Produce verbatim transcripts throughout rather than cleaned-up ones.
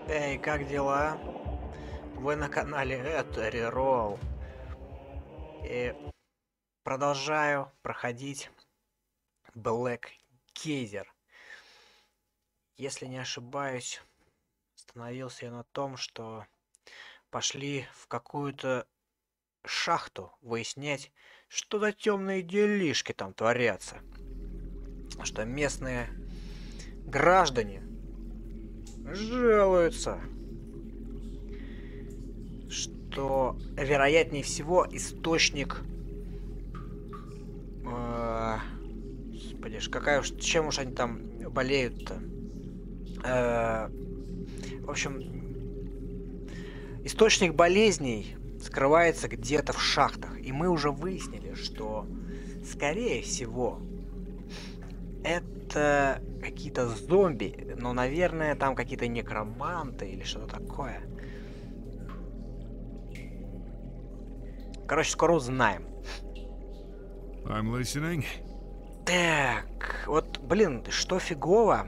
Эй, как дела? Вы на канале это Реролл. И продолжаю проходить Black Geyser. Если не ошибаюсь, остановился я на том, что пошли в какую-то шахту выяснять, что за темные делишки там творятся. Что местные граждане жалуются, что вероятнее всего источник... Э, господи, ж какая уж, чем уж они там болеют-то? Э, в общем, источник болезней скрывается где-то в шахтах. И мы уже выяснили, что, скорее всего, это какие-то зомби. Но, наверное, там какие-то некроманты или что-то такое. Короче, скоро узнаем. I'm listening. Так, вот, блин, что фигово?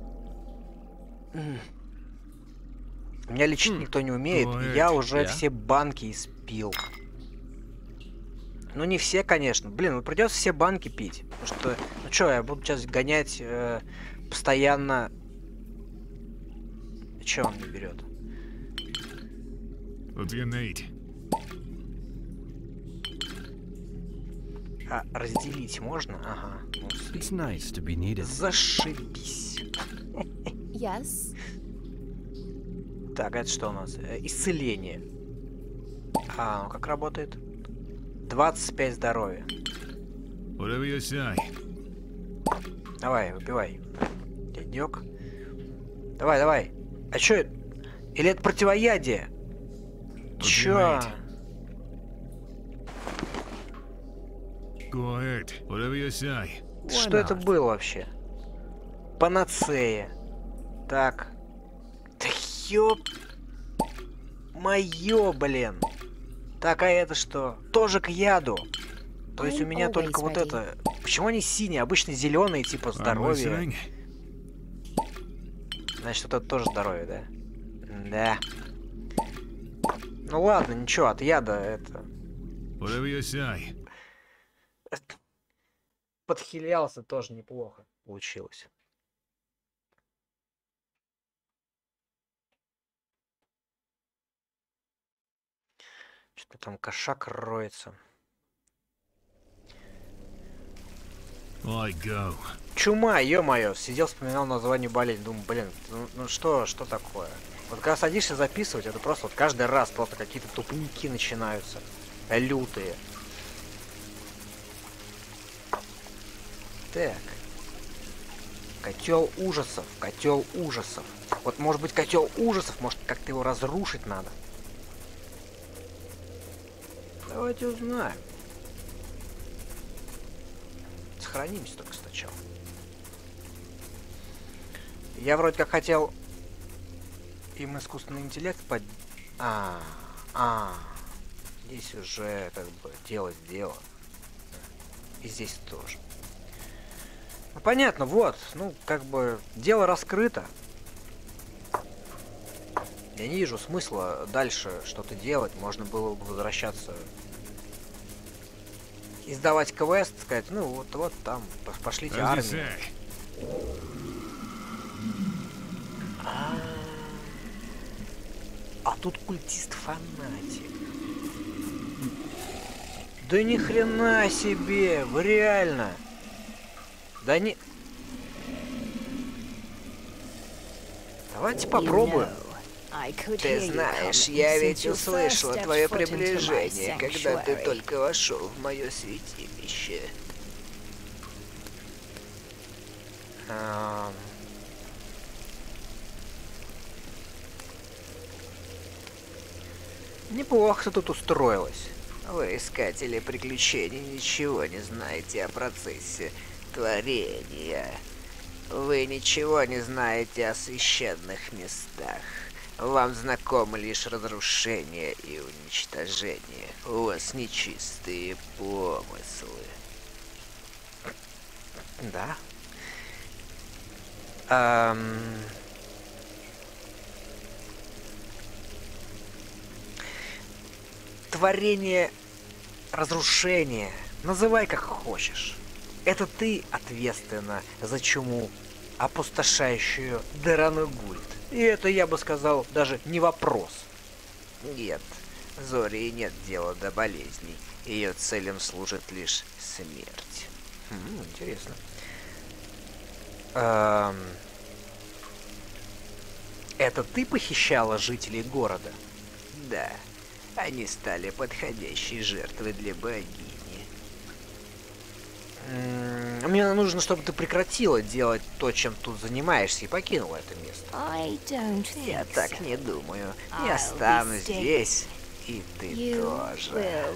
Меня лечить Hmm. никто не умеет, Go и ahead. я уже Yeah. все банки испил. Ну не все, конечно. Блин, ну придется все банки пить. Потому что, ну что, я буду сейчас гонять э, постоянно. Че он не берет? What do you need? А разделить можно? Ага. Ну, It's nice to be needed. зашибись. Yes. Так, это что у нас? Э, Исцеление. А, ну как работает? двадцать пять здоровья. Whatever you say. Давай, выпивай. Дядек. Давай, давай. А чё это? Или это противоядие? Чё? Ultimate. Go ahead. Whatever you say. Что это было вообще? Панацея. Так. Да ёп... Моё, блин. Так, а это что? Тоже к яду. То есть у I'm меня только always вот ready. это... Почему они синие? Обычно зеленые, типа I'm здоровье. listening. Значит, вот это тоже здоровье, да? Да. Ну ладно, ничего, от яда это... Whatever you say. Подхилялся тоже неплохо. Получилось. Что-то там кошак роется. I go. Чума, ё-моё, сидел, вспоминал название болезни. Думаю, блин, ну, ну что, что такое? Вот когда садишься записывать, это просто вот каждый раз просто какие-то тупники начинаются. Лютые. Так. Котел ужасов, котел ужасов. Вот может быть котел ужасов, может как-то его разрушить надо. Давайте узнаем. Сохранимся только сначала. Я вроде как хотел им искусственный интеллект под... А, а, здесь уже как бы дело сделано. И здесь тоже. Ну понятно, вот, ну как бы дело раскрыто. Я не вижу смысла дальше что-то делать. Можно было бы возвращаться, издавать квест, сказать, ну вот, вот там, пошлите As you армию. say. А, а тут культист-фанатик. Да ни хрена себе, вы реально. Да не... Давайте попробуем. Ты знаешь, я ведь услышала твое приближение, когда ты только вошел в мое святилище. Ам. Неплохо ты тут устроилась. Вы, искатели приключений, ничего не знаете о процессе творения. Вы ничего не знаете о священных местах. Вам знакомы лишь разрушение и уничтожение. У вас нечистые помыслы. Да. Ам. творение разрушения. Называй как хочешь. Это ты ответственна за чуму, опустошающую Даранагульт. И это, я бы сказал, даже не вопрос. Нет, Зории нет дела до болезней. Ее целям служит лишь смерть. Хм, интересно. Эм... Это ты похищала жителей города? Да, они стали подходящей жертвой для богини. М-м, мне нужно, чтобы ты прекратила делать то, чем тут занимаешься, и покинула это место. Я так не думаю. Я останусь здесь, и ты тоже.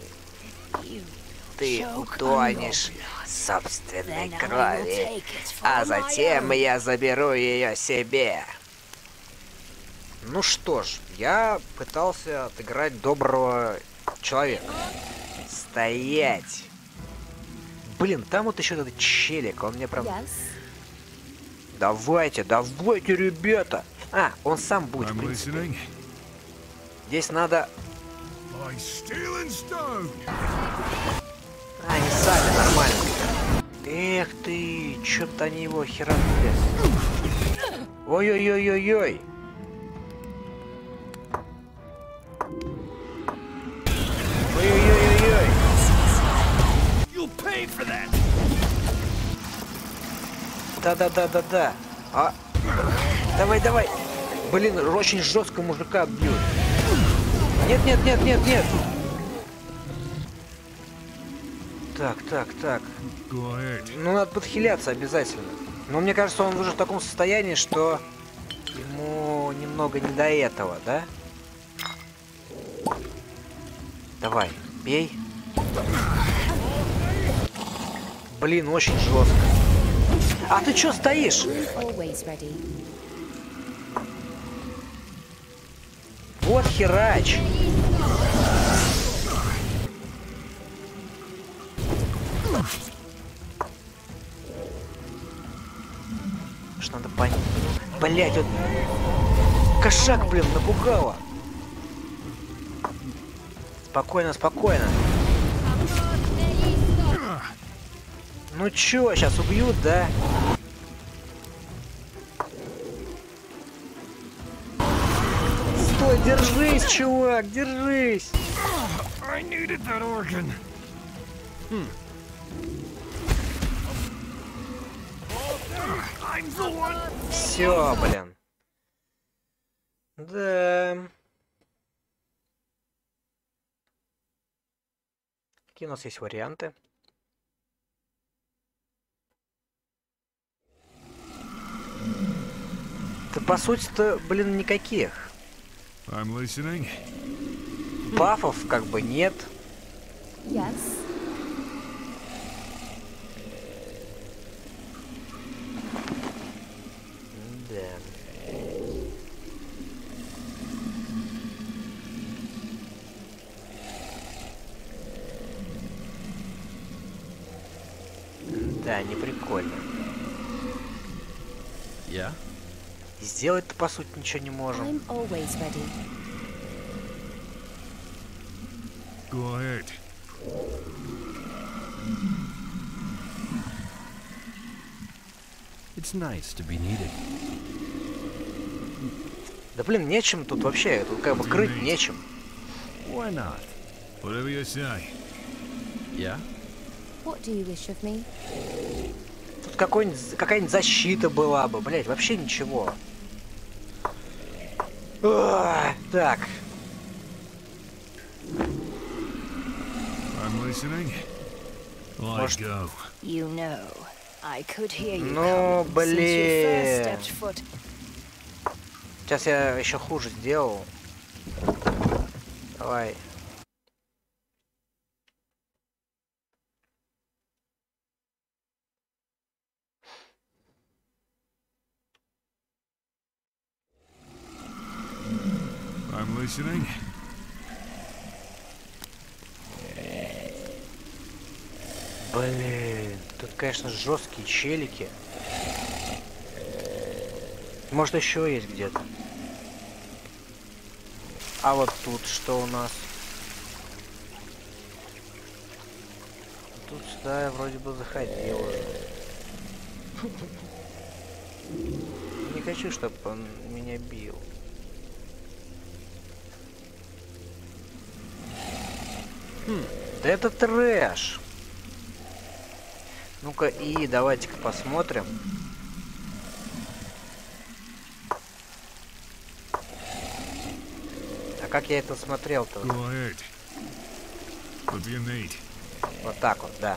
Ты утонешь в собственной крови, а затем я заберу ее себе. Ну что ж, я пытался отыграть доброго человека. Стоять! Блин, там вот еще этот челик, он мне прям... Yes. Давайте, давайте, ребята! А, он сам будет, в I'm принципе. listening. Здесь надо... By steel and stone. А, они сами нормально. Эх ты, чё-то они его херанули. Ой-ой-ой-ой-ой. Ой-ой-ой-ой-ой. You'll pay for that. Да-да-да-да-да. А? Давай, давай. Блин, очень жестко мужика бьют. Нет, нет, нет, нет, нет. Так, так, так. Go ahead. Ну, надо подхиляться обязательно. Но мне кажется, он уже в таком состоянии, что ему немного не до этого, да? Давай, бей. Блин, очень жестко. А ты чё стоишь? Always ready. Вот херач. Что надо понять? Блять, вот кошак, блин, напугало. Спокойно, спокойно. Ну чё, сейчас убьют, да? Стой, держись, чувак, держись. I needed that organ. Hmm. I'm the one. Все, блин. Да. Какие у нас есть варианты? Да по сути-то, блин, никаких. I'm listening. Бафов как бы нет. Yes. Да. Да, не прикольно. Yeah? И сделать-то по сути ничего не можем. I'm always ready. Go ahead. It's nice to be needed. Да блин, нечем тут вообще, тут как бы крыть нечем. Why not? Whatever you say. Yeah? What do you wish of me? Тут какой-нибудь, какая-нибудь защита была бы, блять, вообще ничего. Ах, так. I'm listening. I Может- go. You know, I could hear you Ну, coming since you first блин. stepped foot. Сейчас я еще хуже сделал. Давай. I'm listening. Блин, тут, конечно, жесткие челики. Может, еще есть где-то. А вот тут что у нас? сюда я вроде бы заходил уже. Не хочу, чтобы он меня бил. Хм, да это трэш. Ну-ка, и давайте-ка посмотрим. А как я это смотрел-то? Go ahead. What do you need? Вот так вот, да.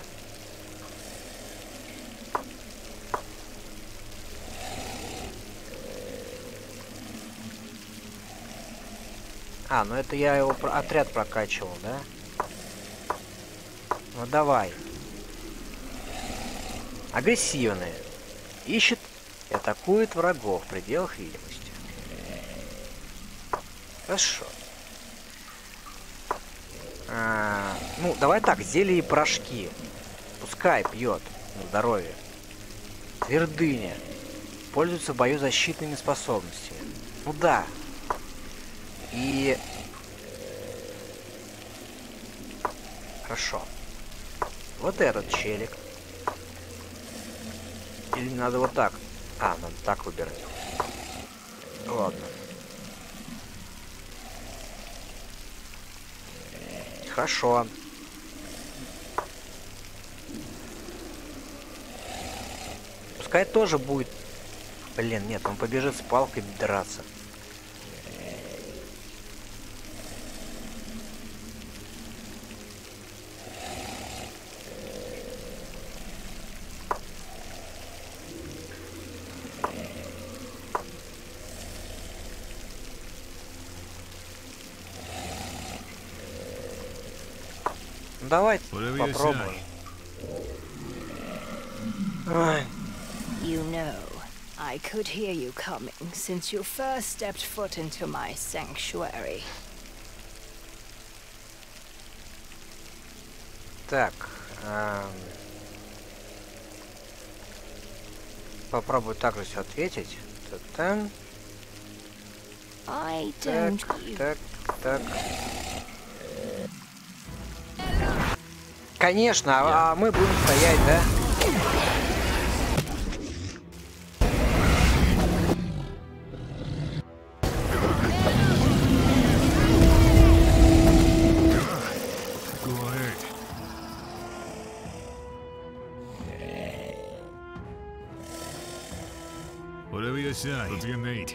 А, ну это я его про- отряд прокачивал, да? Ну давай. Агрессивные. Ищет и атакует врагов в пределах видимости. Хорошо. А, ну, давай так, зелья и порошки. Пускай пьет на здоровье. Твердыня. Пользуется в бою защитными способностями. Ну да. И... Хорошо. Вот этот челик. Или надо вот так? А, надо так выбирать. Ладно. Хорошо. Пускай тоже будет... Блин, нет, он побежит с палкой драться. Давай попробуем. Ай. You know, I could hear you coming since you first stepped foot into my sanctuary. Так. Эм... Попробую также все ответить. Та-та. I Так, don't. так, так. Конечно, а, а мы будем стоять, да? Go ahead. Whatever you say. What do you need?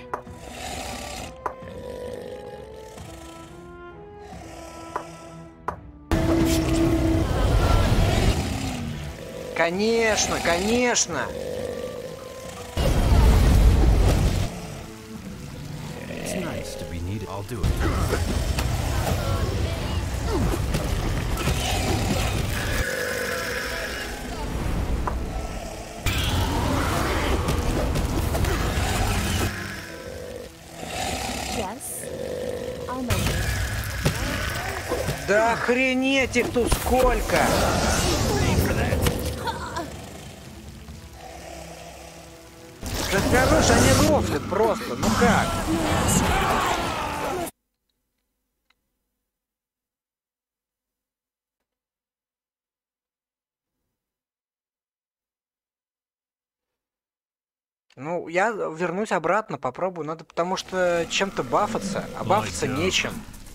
Конечно, конечно. It's nice to be needed. I'll do it. Yes. I'll make it. Да охренеть их тут сколько! Да хорош, они рофлят просто, ну как? Ну, я вернусь обратно, попробую. Надо, потому что чем-то бафаться, а бафаться Ой, да. нечем.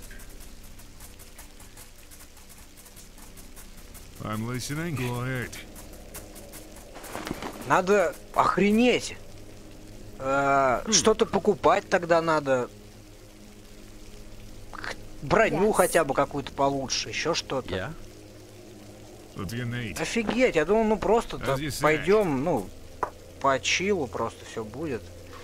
I'm listening. Go ahead. Надо охренеть. Э, Что-то покупать тогда надо. Х- Броню Yes. хотя бы какую-то получше, еще что-то. Yeah? What do you need? Офигеть, я думал, ну просто As you say. пойдем, ну, по чилу просто все будет.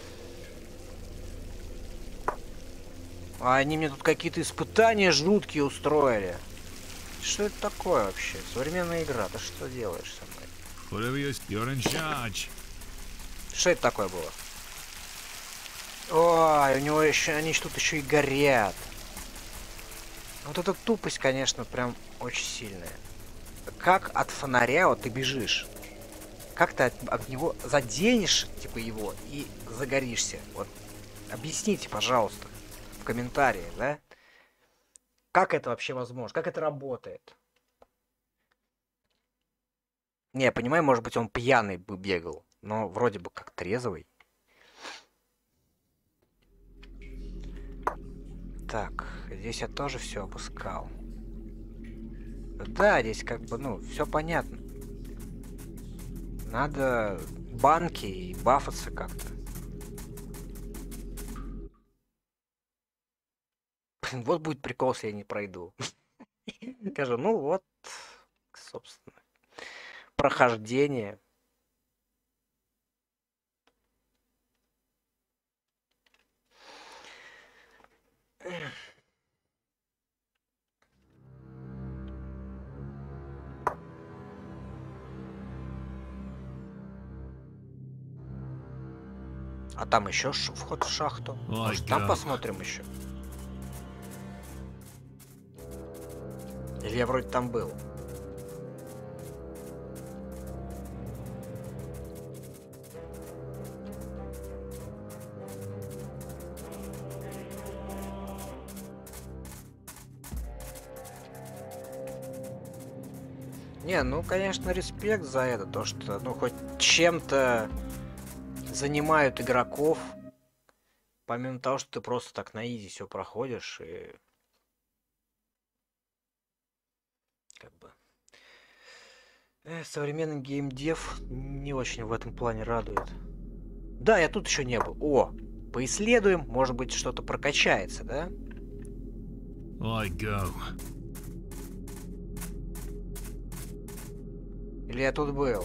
А они мне тут какие-то испытания жуткие устроили. Что это такое вообще? Современная игра, ты что делаешь со мной? Whatever you... You're in charge. Что это такое было? Ой, у него еще, они тут еще и горят. Вот эта тупость, конечно, прям очень сильная. Как от фонаря вот ты бежишь? Как ты от, от него заденешь, типа, его и загоришься? Вот, объясните, пожалуйста, в комментариях, да? Как это вообще возможно? Как это работает? Не, я понимаю, может быть, он пьяный бы бегал, но вроде бы как трезвый. Так, здесь я тоже все опускал. Да, здесь как бы, ну, все понятно. Надо банки и бафаться как-то. Блин, вот будет прикол, если я не пройду. Скажу, ну вот, собственно, прохождение. А там еще вход в шахту. Может, там посмотрим еще. Или я вроде там был. Не, ну, конечно, респект за это, то, что, ну, хоть чем-то занимают игроков, помимо того, что ты просто так на изи все проходишь, и как бы э, современный геймдев не очень в этом плане радует. Да, я тут еще не был. О, поисследуем, может быть, что-то прокачается, да? I go. Или я тут был?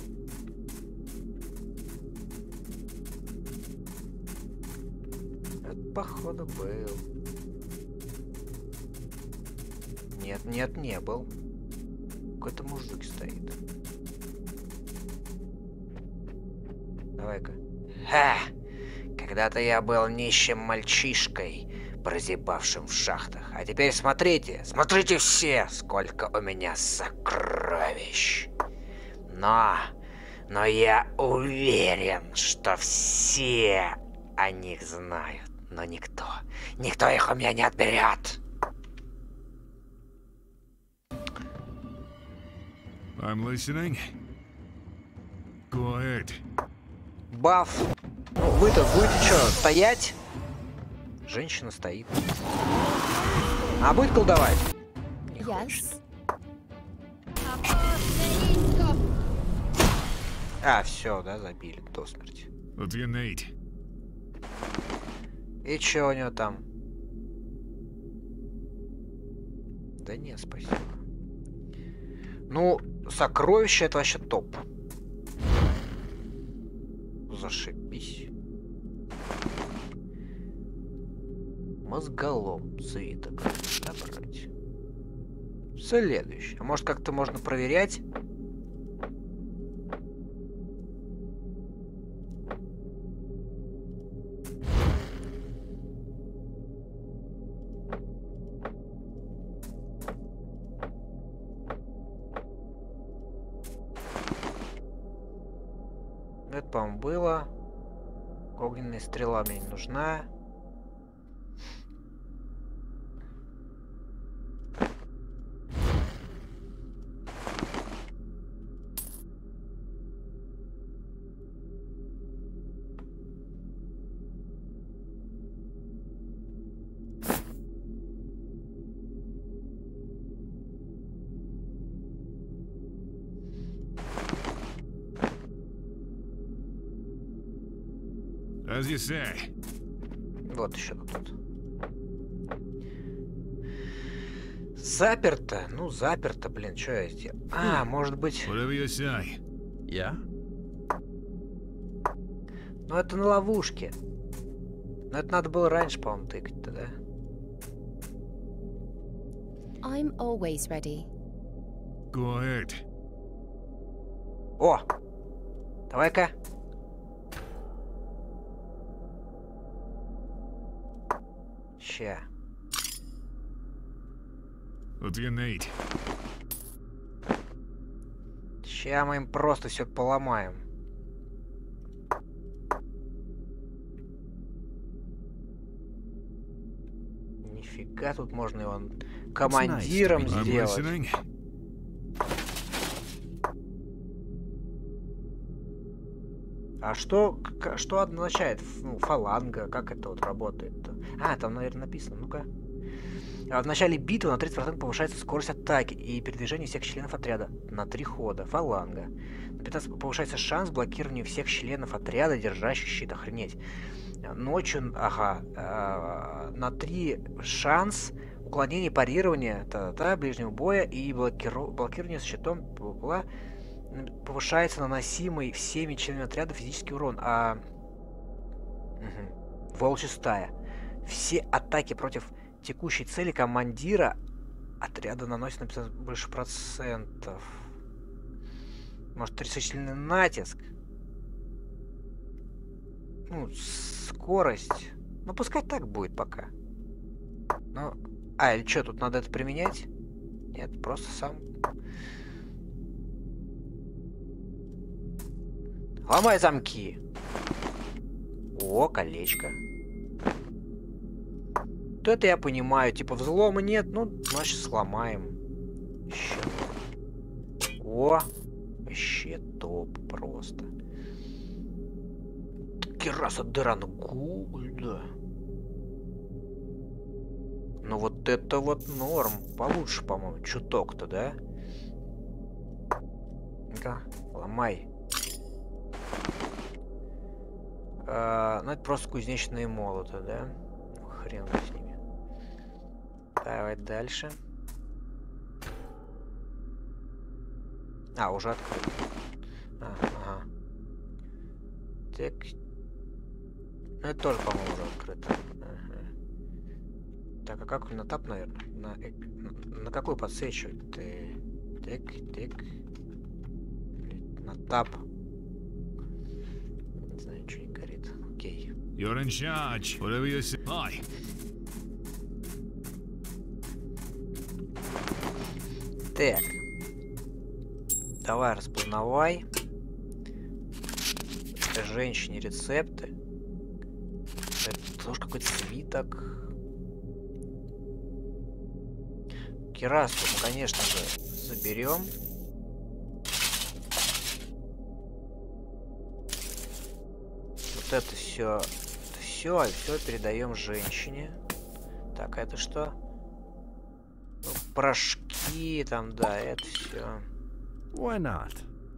Это, походу, был. Нет, нет, не был. Какой-то мужик стоит. Давай-ка. Ха! Когда-то я был нищим мальчишкой, прозябавшим в шахтах. А теперь смотрите, смотрите все, сколько у меня сокровищ. Но, но я уверен, что все о них знают. Но никто, никто их у меня не отберет. I'm listening. Go ahead. Баф. Ну, вы-то будете что, стоять? Женщина стоит. А будет колдовать? Не хочет. Yes. А, все, да, забили до смерти. What do you need? И чё у него там? Да нет, спасибо. Ну, сокровище это вообще топ. Зашибись. Мозголом свиток набрать. Следующий. А может как-то можно проверять? Это, по-моему, было. Огненная стрела мне не нужна. As you say. Вот еще тут. Заперто? Ну, заперто, блин, что я сделал? А, может быть... Whatever you say. Yeah? Ну, это на ловушке. Но это надо было раньше, по-моему, тыкать-то, да? I'm always ready. Go ahead. О! Давай-ка. Ща. What do you need? Ща мы им просто все поломаем. Нифига, тут можно его командиром I'm сделать. listening. А что, что означает ну, фаланга? Как это вот работает-то? А, там, наверное, написано. Ну-ка. В начале битвы на тридцать процентов повышается скорость атаки и передвижение всех членов отряда на три хода. Фаланга. На пятнадцать процентов повышается шанс блокирования всех членов отряда, держащих щит. Охренеть. Ночью, ага, э, на три шанс уклонения, парирования, та-та-та, ближнего боя и блокиру... блокирования с щитом бла-бла, повышается наносимый всеми членами отряда физический урон. А... Угу. Волчья стая. Все атаки против текущей цели командира отряда наносят на пятьдесят больше процентов. Может, тридцатичный натиск? Ну, скорость. Ну, пускай так будет пока. Ну, а, или что, тут надо это применять? Нет, просто сам. Ломай замки. О, колечко. Вот это я понимаю. Типа взлома нет, ну, значит, сломаем. Еще. О, вообще топ просто. Кераса Дрангульда. Ну вот это вот норм. Получше, по-моему, чуток-то, да? Ну-ка, ломай. А, ну это просто кузнечные молоты, да? Ну, хрен с ними. Давай дальше. А, уже открыто. А, ага. Так. Ну это тоже, по-моему, уже открыто. Ага. Так, а как на тап, наверное? На, на, на какой подсвечивать? Ты... Так, так. На тап. Не знаю, ничего не горит. Окей. You're in charge. Whatever you say. Aye. Так. Давай, распознавай. Женщине рецепты. Это тоже какой-то свиток. Кирасу мы, конечно же, заберем. Вот это все, все, все передаем женщине. Так, а это что? Ну, порошки там, да, это все. Why not?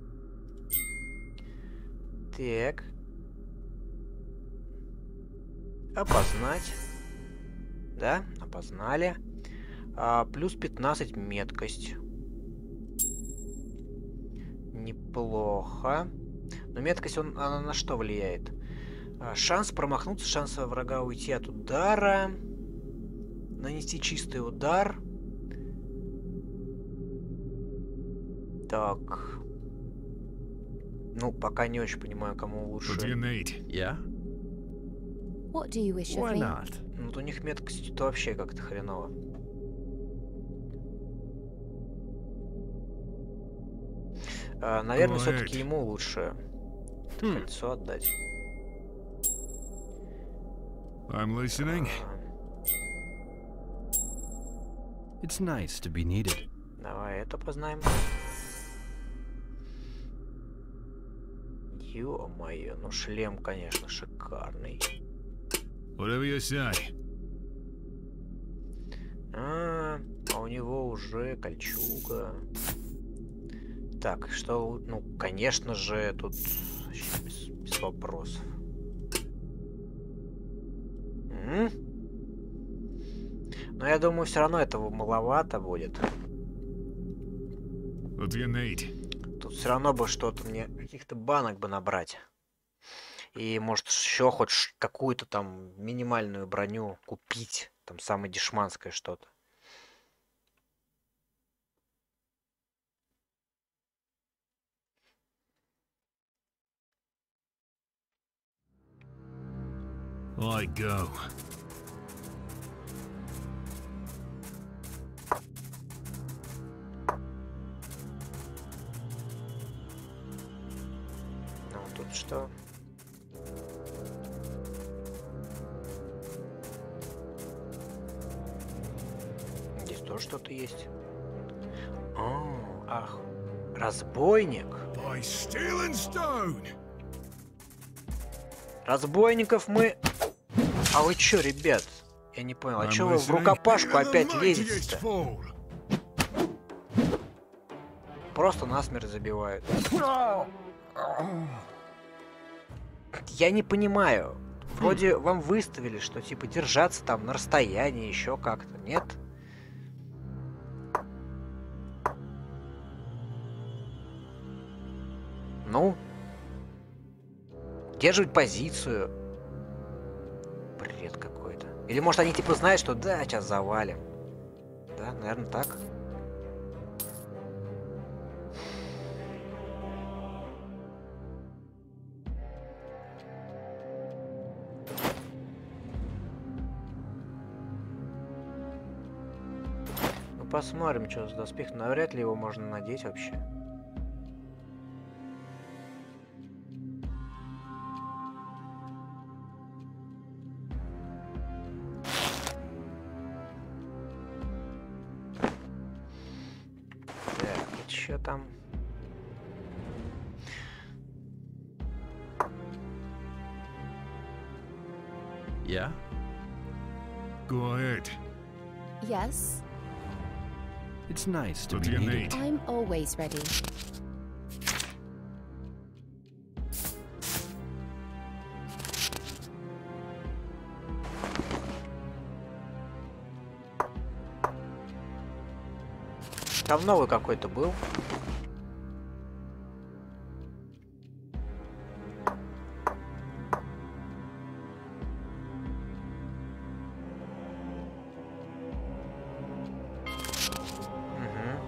Так. Опознать. Да, опознали. А, плюс пятнадцать меткость. Неплохо. Но меткость, он, она на что влияет? А, шанс промахнуться, шанс врага уйти от удара. Нанести чистый удар. Так. Ну, пока не очень понимаю, кому лучше. What do you need? Yeah? What do you wish of Why me? not? Ну, вот у них меткость это вообще как-то хреново. А, наверное, Go все-таки ahead. ему лучше Hmm. кольцо отдать. I'm listening. А, It's nice to be needed. давай это познаем. Ё-моё, ну шлем, конечно, шикарный. Whatever you say. А, а у него уже кольчуга. Так, что, ну, конечно же, тут вообще без, без вопросов. М? Но я думаю, все равно этого маловато будет. What do you need? Тут все равно бы что-то мне, каких-то банок бы набрать. И может еще хоть ш- какую-то там минимальную броню купить. Там самое дешманское что-то. I go. Ну, тут что? Здесь тоже что-то есть. О, ах, разбойник. By steel and stone. Разбойников мы... А вы чё, ребят? Я не понял, а I'm чё вы в listening. рукопашку You're the опять mightiest лезете-то? fool. Просто насмерть забивают. Я не понимаю. Вроде вам выставили, что типа держаться там на расстоянии, еще как-то, нет? Ну? Держать позицию. Бред какой-то. Или может они типа знают, что да, сейчас завалим. Да, наверное, так. Ну посмотрим, что за доспех. Навряд ли его можно надеть вообще. Что там? Yeah? Go ahead. Yes, It's nice to What be do you needed. need? I'm always ready. Там новый какой-то был. Мгм.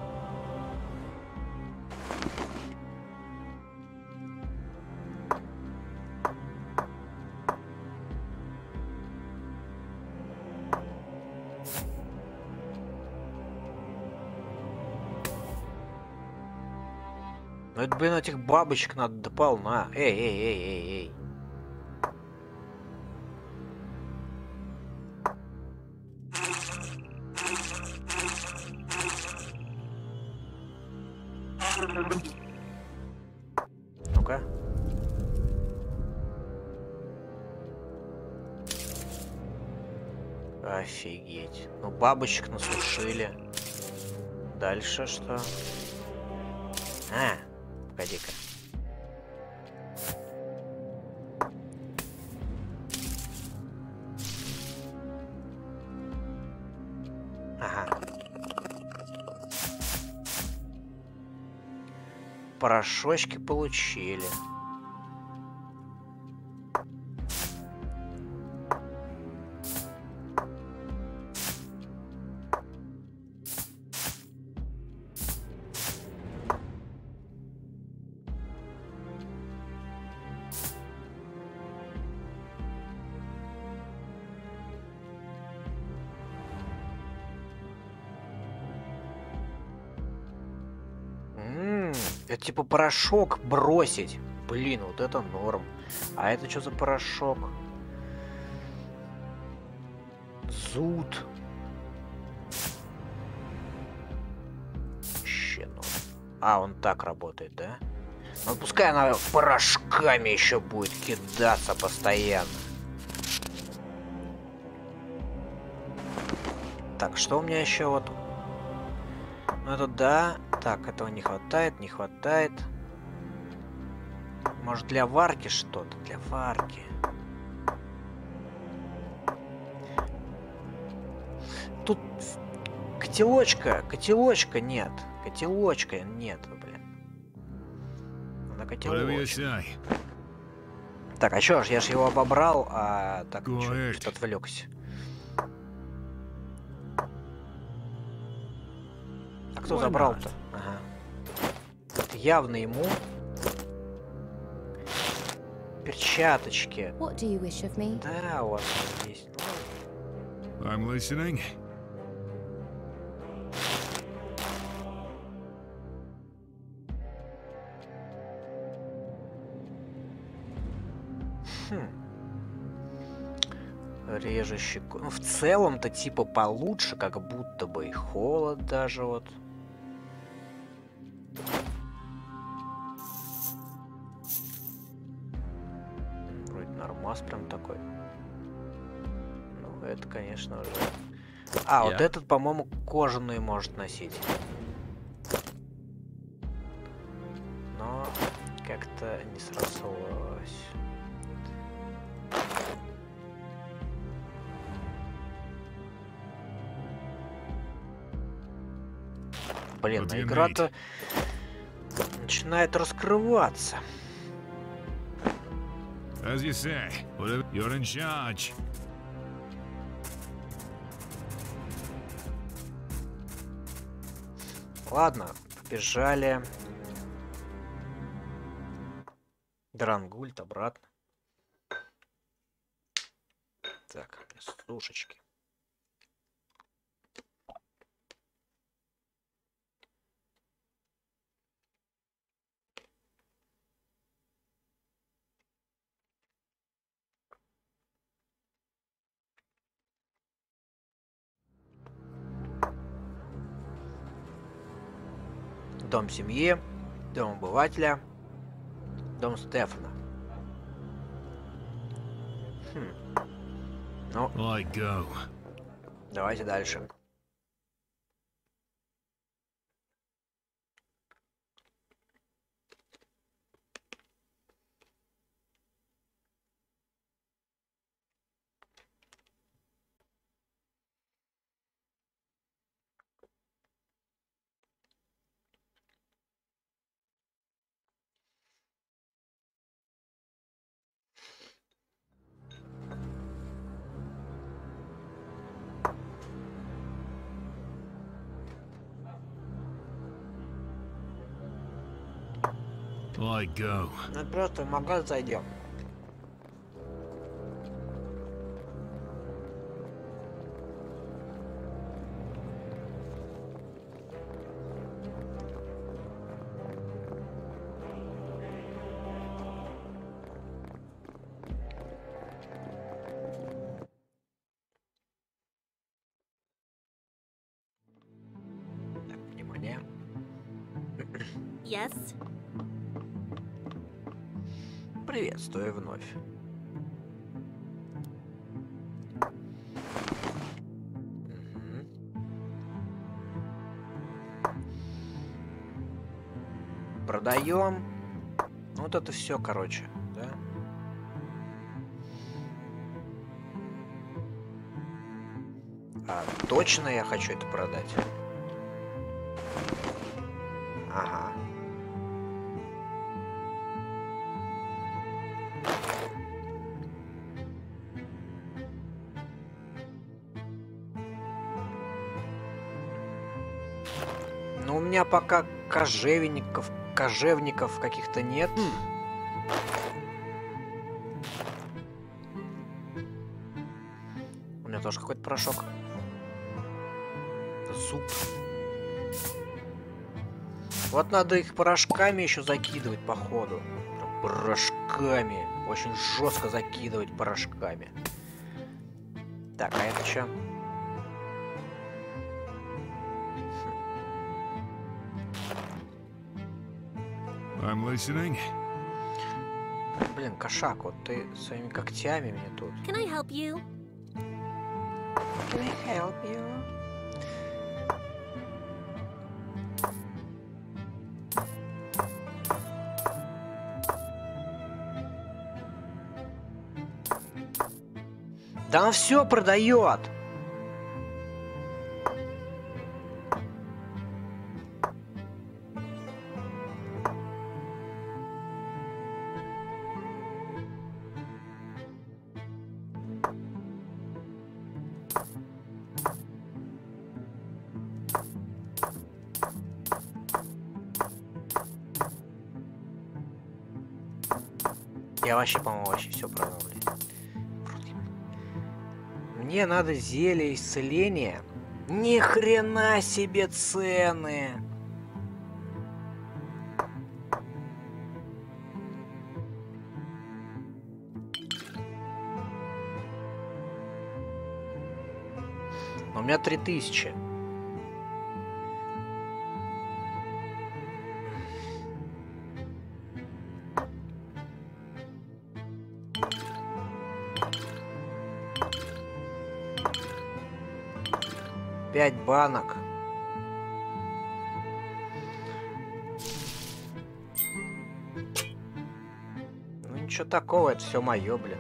Ну это, блин, этих бабочек надо до полна. Эй, эй, эй, эй, эй. Ну-ка. Офигеть. Ну бабочек насушили. Дальше что? А, погоди-ка. Ага. Порошочки получили. М, Это типа порошок бросить. Блин, вот это норм. А это что за порошок? Зуд. Вообще норм. А, он так работает, да? Ну пускай она порошками еще будет кидаться постоянно. Так, что у меня еще вот? Ну это да. Так, этого не хватает, не хватает. Может для варки что-то? Для варки. Тут котелочка, котелочка нет. Котелочка нет, блин. Надо Whatever you котелочек. say. Так, а чё ж, я ж его обобрал, а так Go чё, ahead. что-то отвлекся. А кто Why забрал-то? not? Ага. Это явно ему. Перчаточки. What do you wish of me? Да, у вас есть. Ну, I'm listening. хм. Режущий. ко- Ну, в целом-то типа получше, как будто бы и холод даже вот. Вроде нормально. нос прям такой. Ну, это, конечно, уже... А, вот Я? этот, по-моему, кожаную может носить. Но как-то не срослось. Блин, What do ну you игра-то начинает раскрываться. As you say, whatever. You're in charge. Ладно, побежали. Дрангульт обратно. Так, сушечки. Дом семьи, дом обывателя, дом Стефана. Хм. Ну, I go. давайте дальше. I go. Ну, просто в магазин зайдем. Так, внимание. Yes? Приветствую вновь. Мгм. Продаем. Ну, вот это все, короче, да? А, точно я хочу это продать? Ага. Ну, у меня пока кожевенников, кожевников каких-то нет. У меня тоже какой-то порошок. Зуб. Вот надо их порошками еще закидывать, походу. Порошками. Очень жестко закидывать порошками. Так, а это что? I'm listening. Блин, кошак, вот ты своими когтями мне тут. Can I help you? Can I help you? Да он все продает. Я вообще, по-моему, вообще все продал, блин. Мне надо зелье исцеления. Ни хрена себе цены. У меня три тысячи. Пять банок. Ну ничего такого, это все мое, блин.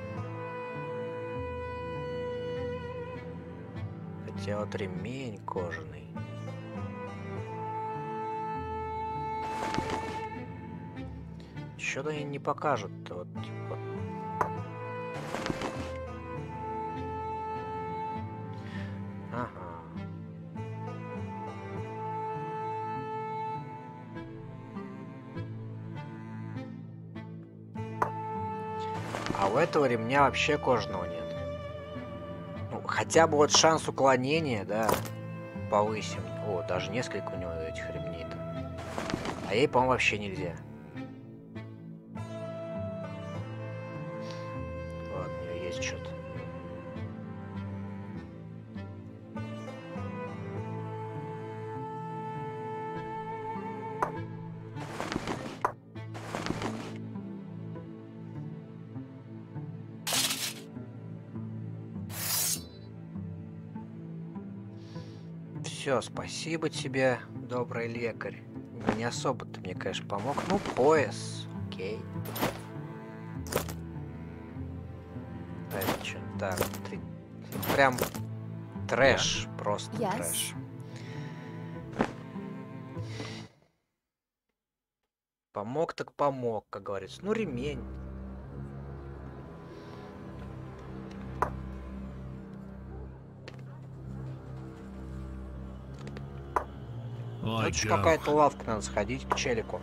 Хотя вот ремень кожаный. Что-то они не покажут, вот типа. Ага. А у этого ремня вообще кожаного нет. Ну, хотя бы вот шанс уклонения, да, повысим. О, даже несколько у него этих ремней-то. А ей, по-моему, вообще нельзя. Ладно, у нее есть что-то. Все, спасибо тебе, добрый лекарь. Не особо ты мне, конечно, помог. Ну, пояс. Окей. Это что? Так, ты прям трэш. Просто Yes. трэш. Помог так помог, как говорится. Ну, ремень. Ну, это Like ж go. какая-то лавка, надо сходить к челику.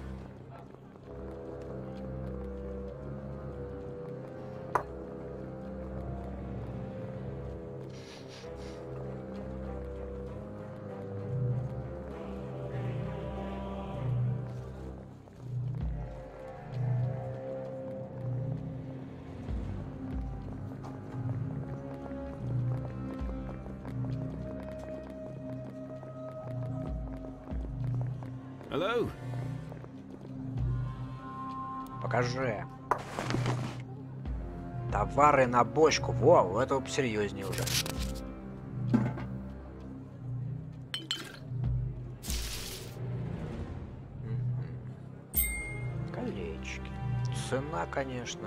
Hello? Покажи. Товары на бочку. Во, у этого посерьезнее уже. Мгм. Колечки. Цена, конечно.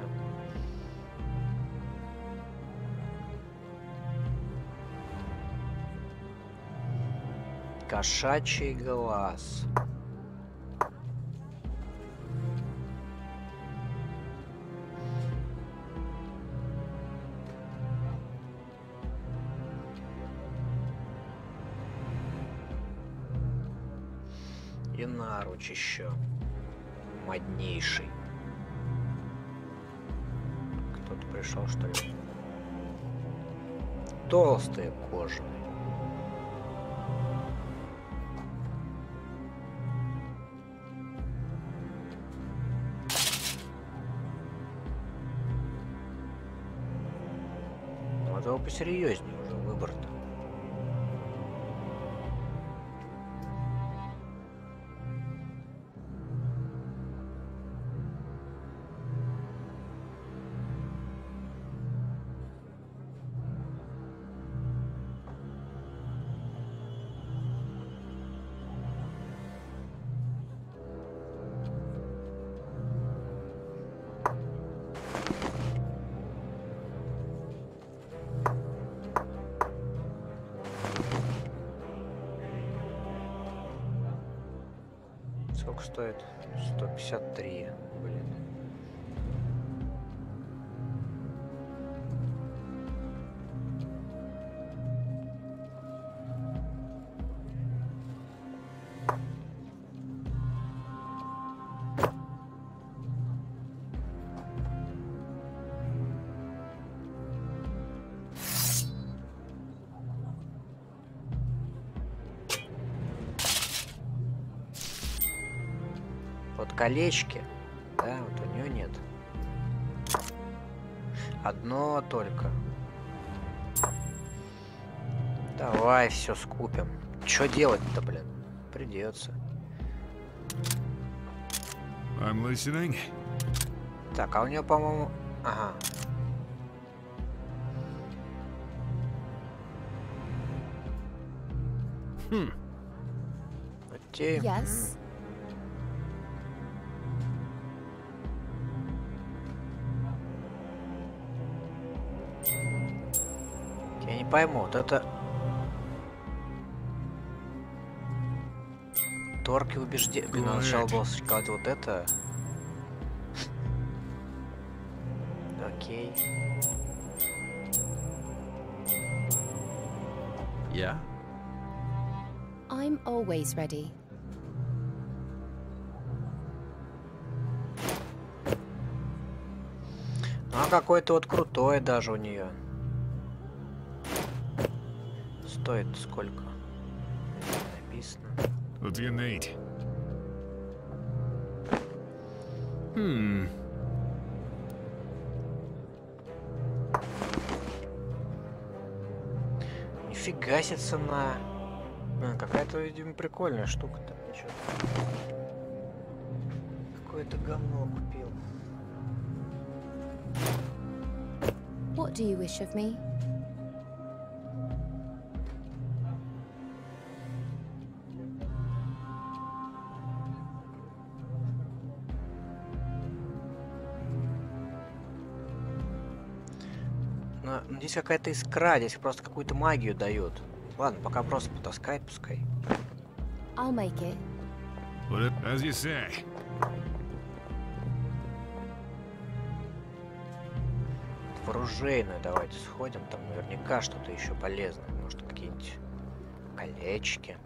Кошачий глаз. И наруч еще. Моднейший. Кто-то пришел, что ли? Толстые кожаные. Ну, этого посерьезнее уже выбор-то. Сколько стоит? сто пятьдесят три. Блин. Вот колечки, да, вот у нее нет. Одно только. Давай все скупим. Что делать-то, блин? Придется. I'm listening. Так, а у нее, по-моему... Ага. Hmm. Окей. Yes. Я не пойму, вот это... Торки убеждения. Блин, надо сначала было сказать вот это. Окей. Yeah? I'm always ready. А какой-то вот крутой даже у нее. Стоит сколько? Написано. What do you need? Hmm. Нифига себе цена. Блин, какая-то, видимо, прикольная штука-то. Какое-то говно купил. What do you wish of me? Но здесь какая-то искра, здесь просто какую-то магию дают. Ладно, пока просто потаскай, пускай. I'll make it. What? As you say. В оружейную давайте сходим, там наверняка что-то еще полезное. Может, какие-нибудь колечки.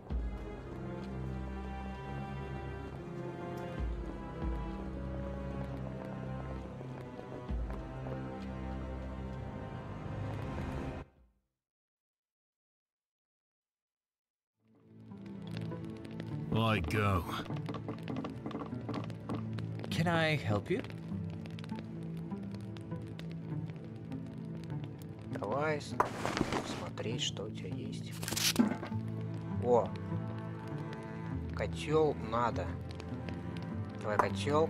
Like go. Can I help you? Давай с- смотреть, что у тебя есть. О! Котел надо. Твой котел.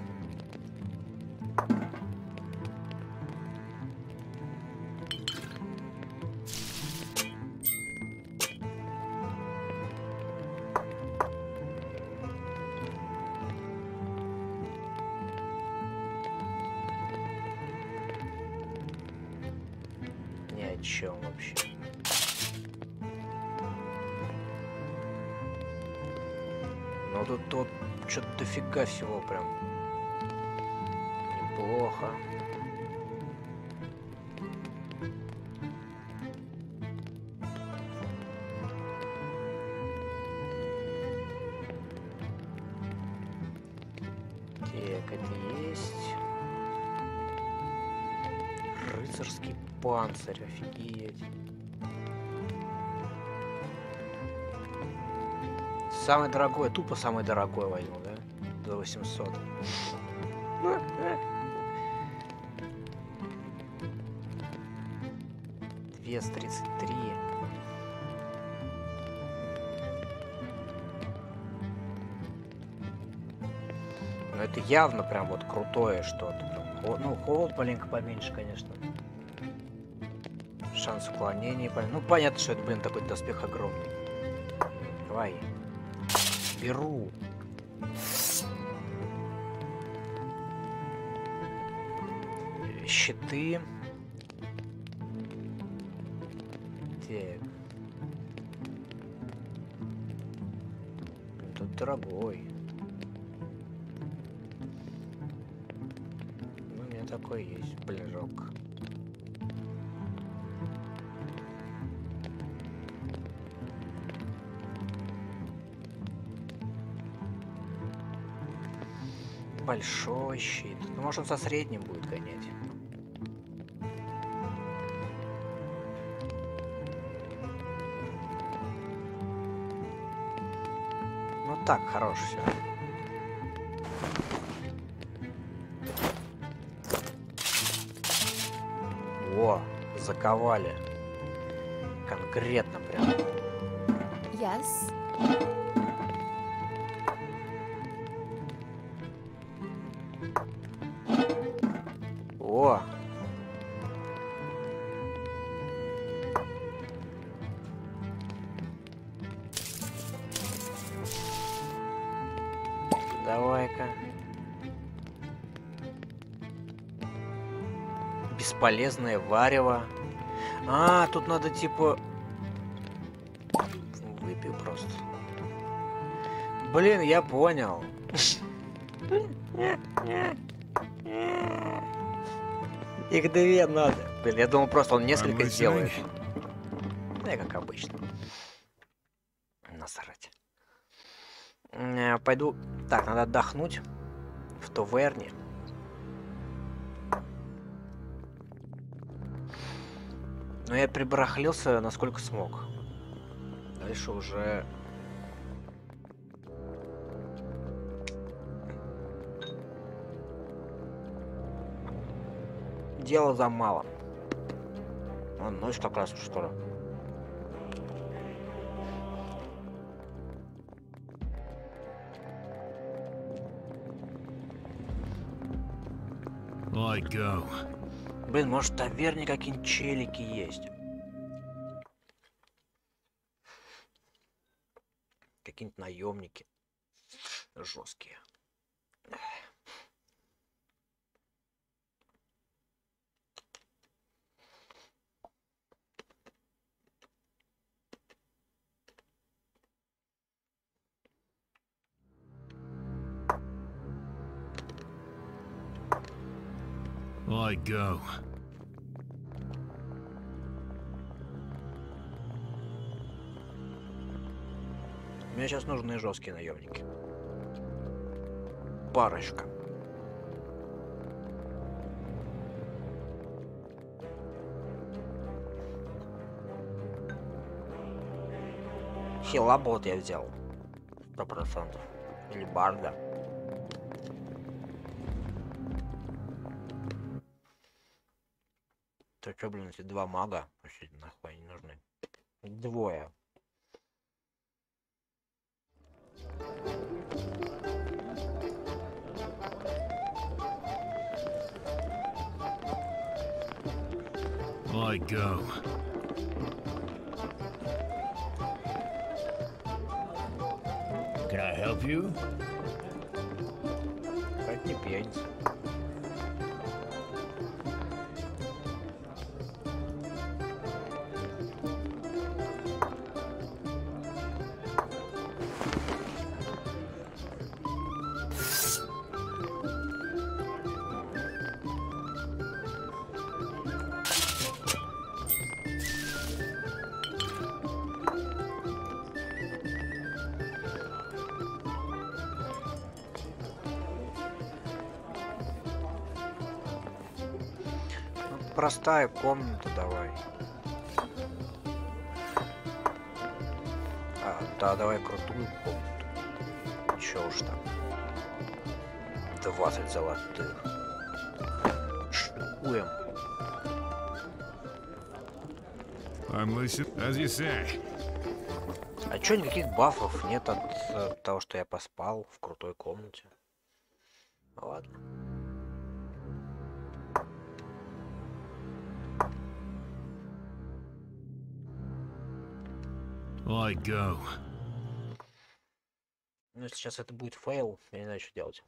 Ни о чем вообще. Ну тут тут что-то дофига всего прям. Неплохо. Так, это есть. Рыцарский панцирь, офигеть. Самый дорогой, тупо самый дорогой возьму, да? За восемьсот. Вес тридцать три. Но это явно прям вот крутое что-то. Хо- Ну, холод маленько поменьше, конечно. Шанс уклонения. пон- Ну, понятно, что это, блин, такой доспех огромный. Давай. Беру. Щиты. Так. Тут дорогой. Ну, у меня такой есть. Блин, жалко. Большой щит. Ну, может, он со средним будет гонять. Ну так, хорош все. О, заковали. Конкретно прям. Yes. О! Давай-ка. Бесполезное варево. А, тут надо типа... Выпью просто. Блин, я понял. Их две надо. Блин, я думал просто он несколько сделает. Да, как обычно. Насрать. Пойду... Так, надо отдохнуть в таверне. Но я прибарахлился насколько смог. Дальше уже... Дело за малым. А, ночь как раз уже скоро. I go. Блин, может в таверне какие-нибудь челики есть? Какие-нибудь наемники. Жесткие. I go. Мне сейчас нужны жесткие наемники. Парочка. Хилабот я взял. Сто процентов. Или барда. То что, блин, эти два мага вообще нахуй не нужны. Двое. I go. Can I help you? Хоть не пьяница. Простая комната, давай. А, да, давай крутую комнату. Чё уж там. двадцать золотых. Штукуем. I'm listening. As you say. А чё, никаких бафов нет от э, того, что я поспал в крутой комнате? Ладно. I go. Ну, если сейчас это будет фейл, я не знаю, что делать.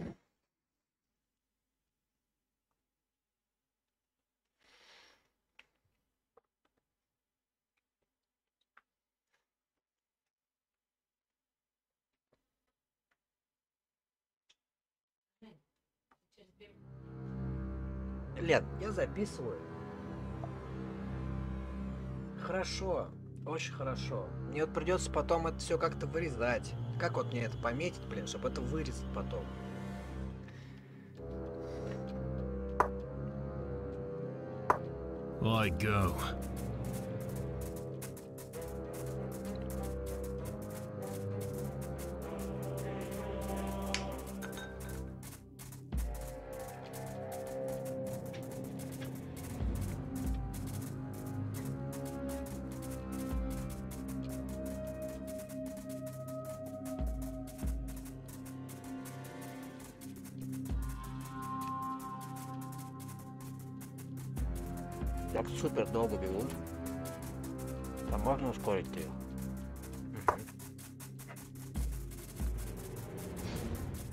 Лен, я записываю. Хорошо. Очень хорошо. Мне вот придется потом это все как-то вырезать. Как вот мне это пометить, блин, чтобы это вырезать потом? I go. Так супер долго бегут. А можно ускорить их?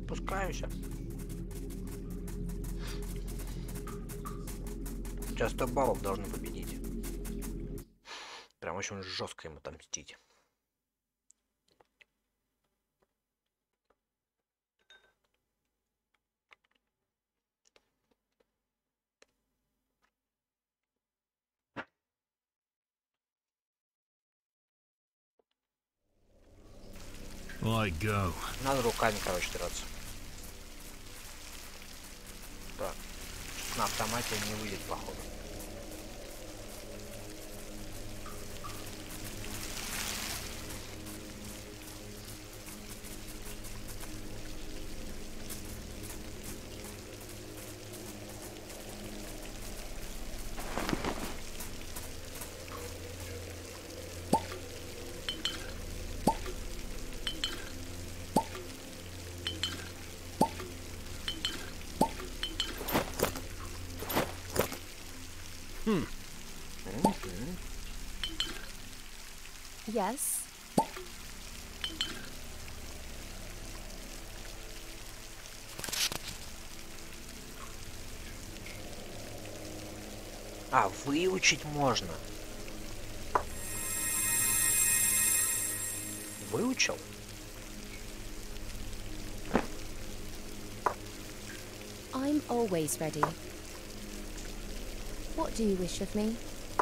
Спускаемся. Сейчас сто баллов должны победить. Прям очень жестко ему там мстить. I go. Надо руками, короче, драться. Так. На автомате не выйдет, походу. Yes. А, выучить можно. Выучил? I'm always ready. What do you wish of me?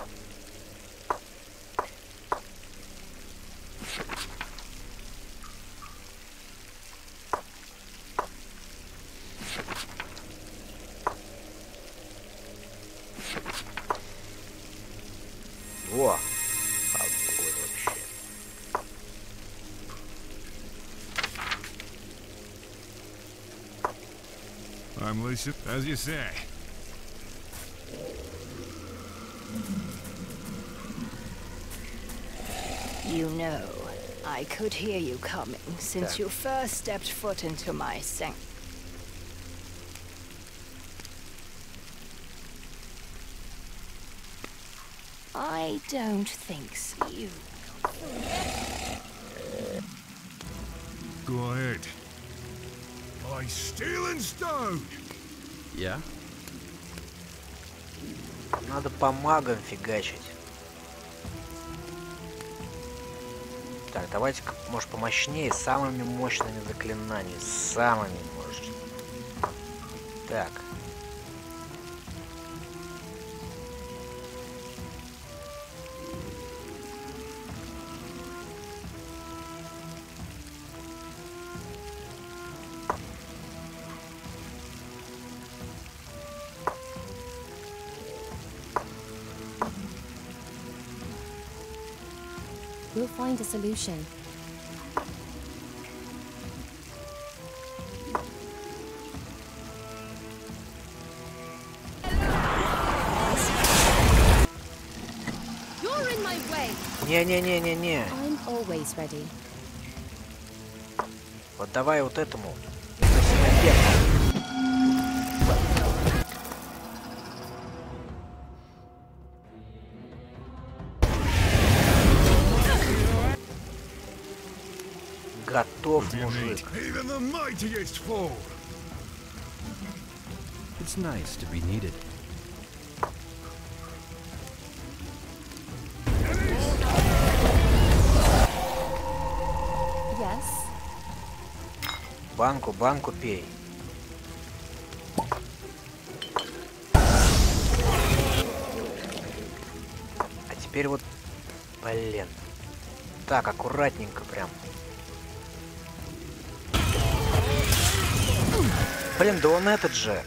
Во! Огонь вообще. I'm listening. As you say. You know, I could hear you coming since Так. you first stepped foot into my sanct. I don't think so. You. Go ahead. By steel and stone. Yeah? Надо по магам фигачить. Так, давайте-ка, может, помощнее, самыми мощными заклинаниями. Самыми мощными. Так. We'll find a solution. You're in my way. Не-не-не-не-не. I'm always ready. Вот давай вот этому. Наверх. Готов, мужик. Even the mightiest fall. It's nice to be needed. Yes. Банку, банку пей. А теперь вот, блин. Так, аккуратненько прям. Блин, да он этот же.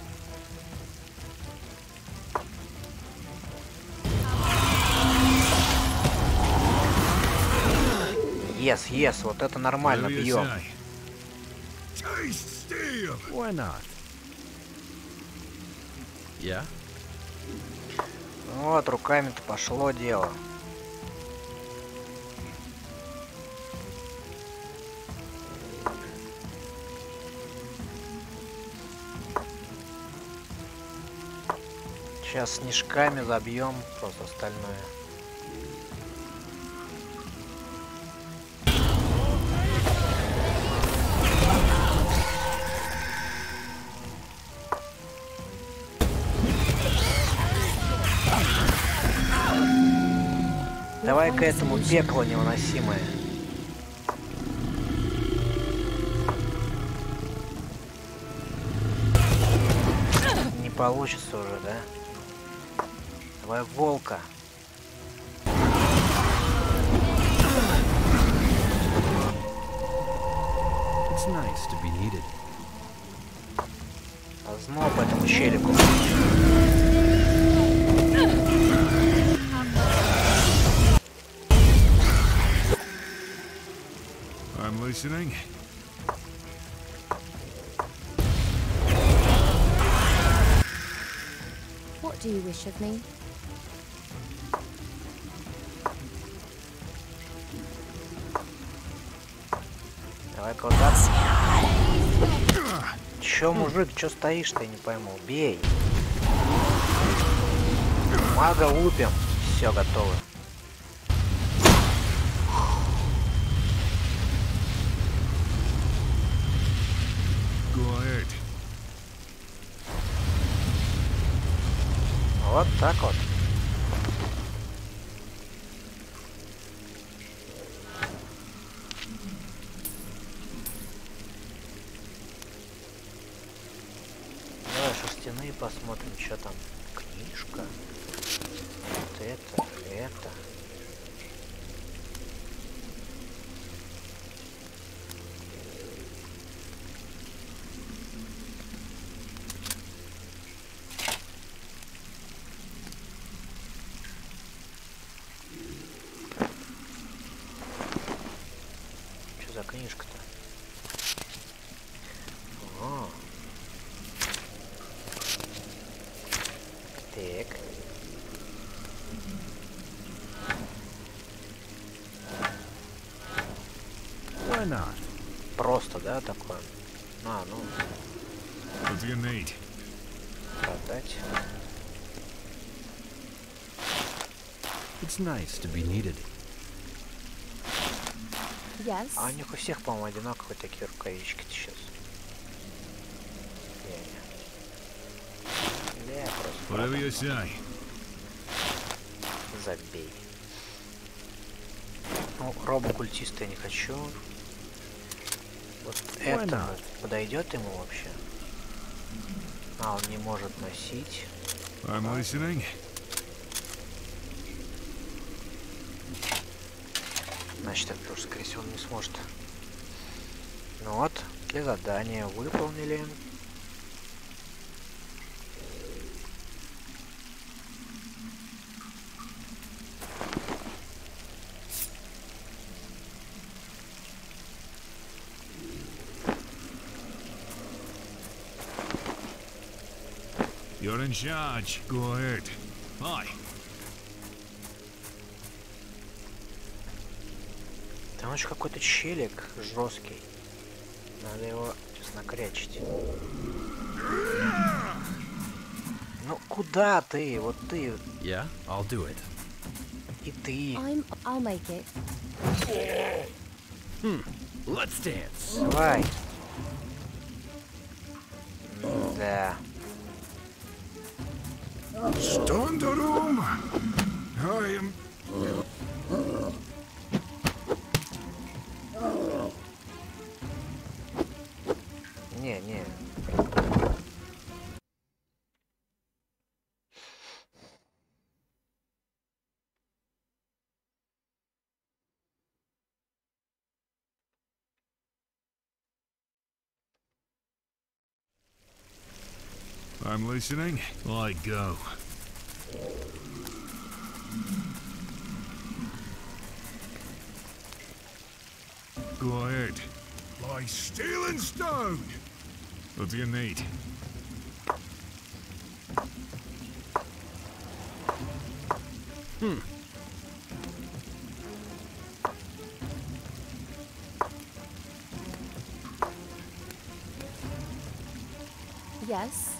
Ес, ес, вот это нормально Whatever you бьем. say. Taste steel. Why not? Yeah? Вот, руками-то пошло дело. Сейчас снежками забьем просто остальное. Давай к этому пекло невыносимое. Не получится уже, да? Давай волка. It's nice to be needed. Озноб этому челику. I'm listening. What do you wish of me? Давай колдаться. Чё, мужик, чё стоишь-то, я не пойму. Бей. Мага лупим. Все, готово. Go ahead. Вот так вот. Давай шерстяные посмотрим, что там. Книжка. Вот это, это. Что за книжка-то? О. Так. Why not? Просто, да, такое? А, ну, What's your need? продать. It's nice to be needed. Yes. А у них у всех, по-моему, одинаковые такие рукавички сейчас. Не, не. Не, просто Whatever продам. you say. Забей. Ну, робокультиста я не хочу. Вот Why это not? подойдет ему вообще? А, он не может носить. I'm listening. Значит, это тоже, скорее всего, он не сможет. Ну вот, для задания выполнили. You're in charge. Go ahead. Hi. Там еще какой-то челик жесткий. Надо его сейчас накрячить. Ну куда ты? Вот ты Yeah, I'll do it. и ты. I'm. I'll make it. Let's dance. Давай. Да. Stand room. I am. Не, не. I'm listening. I go. Go ahead. Lie steel and stone. What do you need? Hmm. Yes.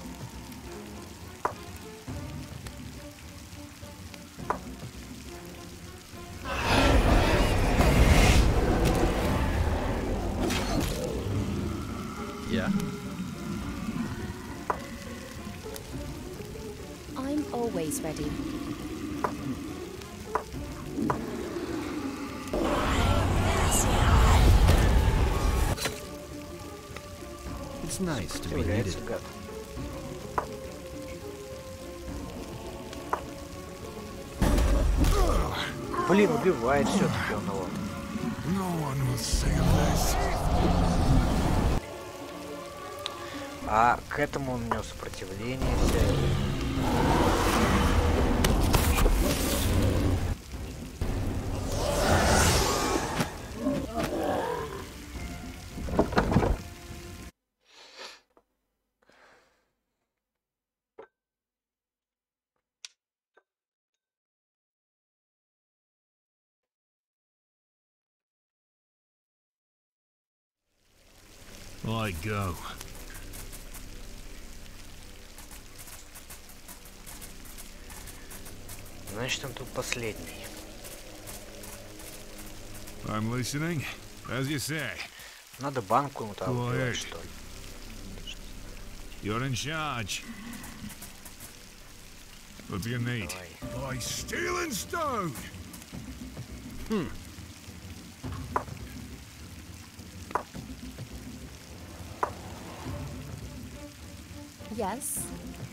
Yeah. I'm always ready. It's nice to be Является needed. гад. Блин, убивает все-таки он его. No one will say of this. А к этому он у него сопротивление все. I go. Значит, он тут последний. I'm listening. As you say. Надо банку ему там Go убивать, ahead. что ли. You're in charge. What do you need? Давай. By steel and stone. Yes.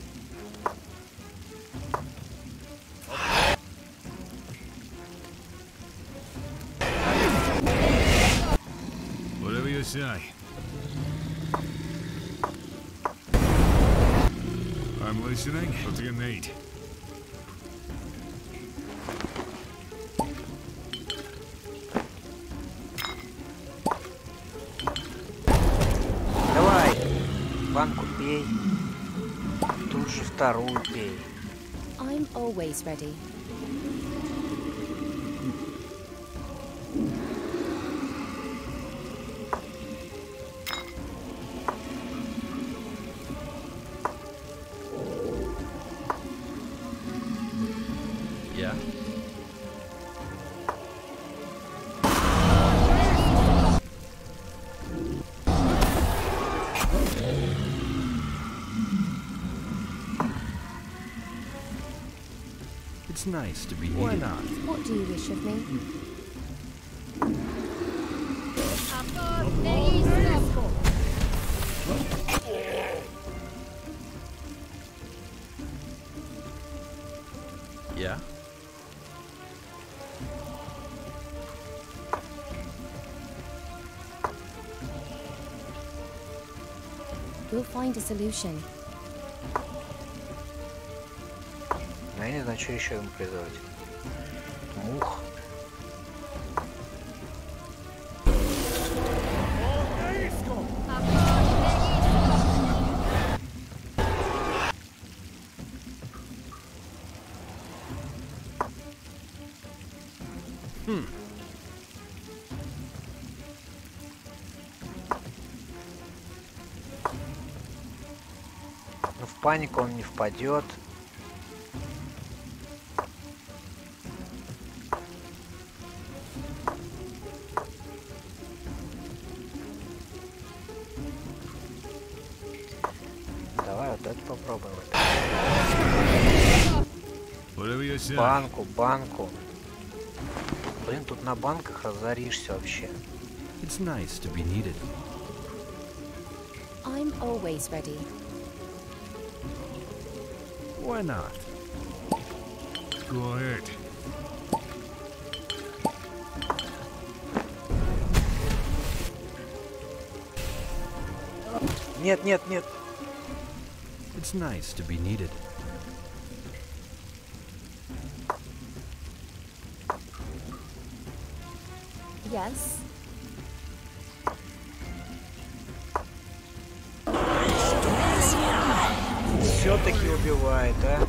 Whatever you say. I'm listening. What do you need? Давай, банку пей. Тут же вторую пей. I'm always ready. Yeah? It's nice to be Why needed. not? What do you wish of me? Yeah? We'll find a solution. Но я не знаю, что еще ему призвать. Мух. Hmm. Но в панику он не впадет. Давай вот это попробуем. Whatever you say. Банку, банку. Блин, тут на банках разоришься вообще. It's nice to be needed. I'm always ready. Why not? Go ahead. Нет, нет, нет. It's nice to be needed. Yes. Все-таки убивает, а?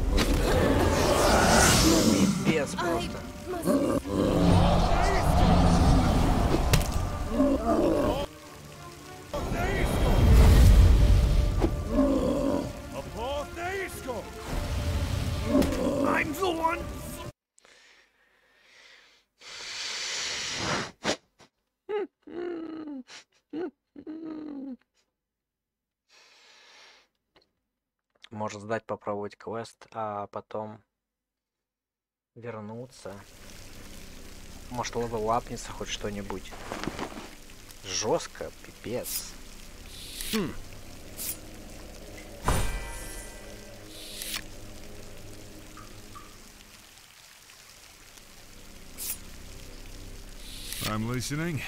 Пипец просто. I'm the one. Может сдать, попробовать квест, а потом вернуться. Может левелапнется хоть что-нибудь. Жестко, пипец. Hmm. I'm listening.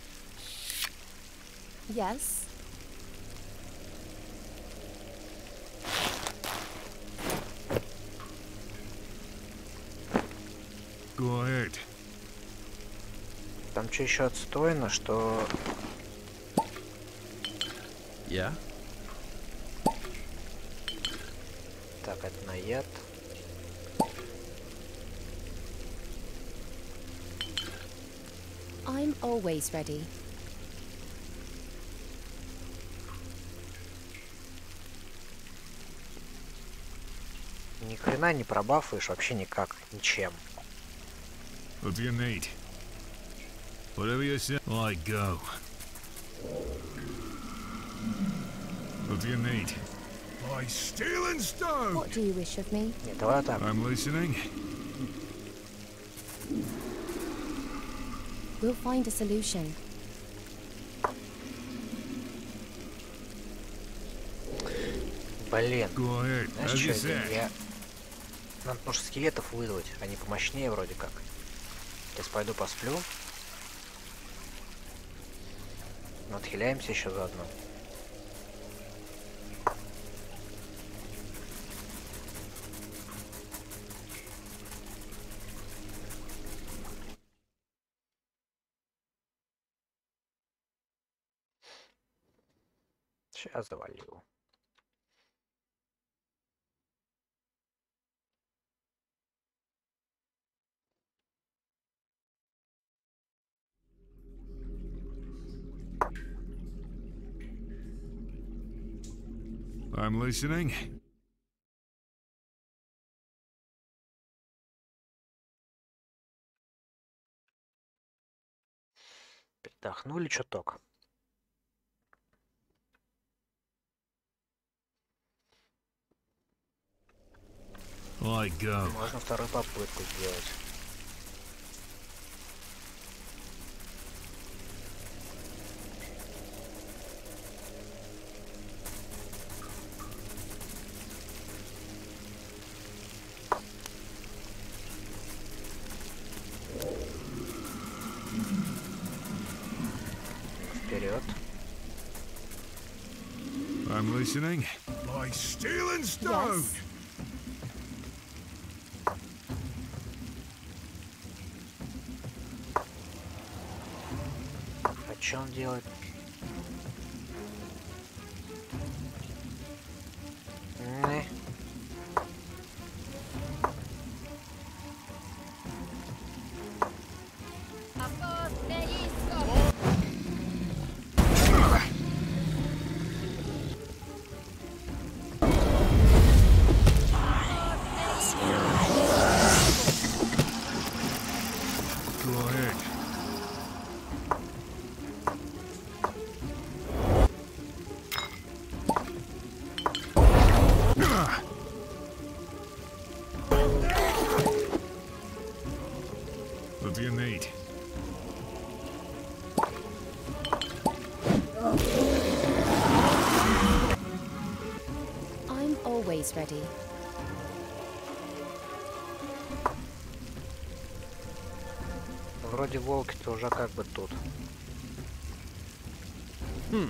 Yes? Go ahead. Там что еще отстойно, что... Yeah? Так, это на яд. I'm always ready. Ни хрена не пробафаешь вообще никак, ничем. What do you need? Whatever you say, I go. What do you need? By steel and stone. What do you wish of me? Нет, давай вот так. I'm listening. We'll find a solution. Блин. Go ahead. Знаешь, As что you это? said. Я... Надо, может, скелетов вызвать. Они помощнее вроде как. Сейчас пойду посплю. Но отхиляемся еще заодно. Сейчас завалил. I'm listening. Передохнули чуток. I go. Можно вторую попытку сделать. Вперед. I'm listening. By steel and stone. Yes? А что он делает? Не. Go ahead. What do you need? I'm always ready. Вроде волки-то уже как бы тут. Hmm.